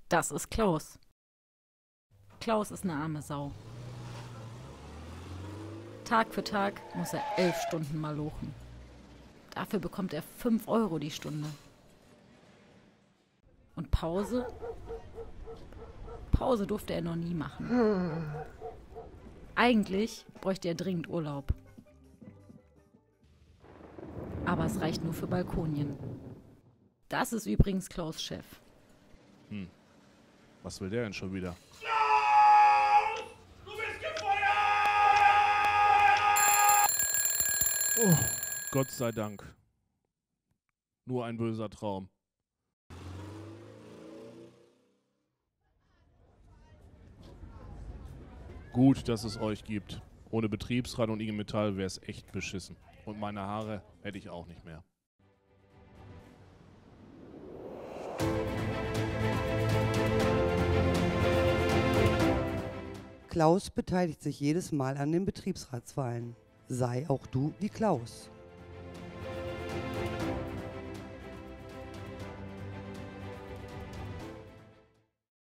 Das ist Klaus. Klaus ist eine arme Sau. Tag für Tag muss er 11 Stunden malochen. Dafür bekommt er 5 Euro die Stunde. Und Pause? Pause durfte er noch nie machen. Eigentlich bräuchte er dringend Urlaub. Aber es reicht nur für Balkonien. Das ist übrigens Klaus' Chef. Was will der denn schon wieder? Klaus! Du bist gefeuert! Oh, Gott sei Dank. Nur ein böser Traum. Gut, dass es euch gibt. Ohne Betriebsrat und IG Metall wäre es echt beschissen. Und meine Haare hätte ich auch nicht mehr. Klaus beteiligt sich jedes Mal an den Betriebsratswahlen. Sei auch du wie Klaus.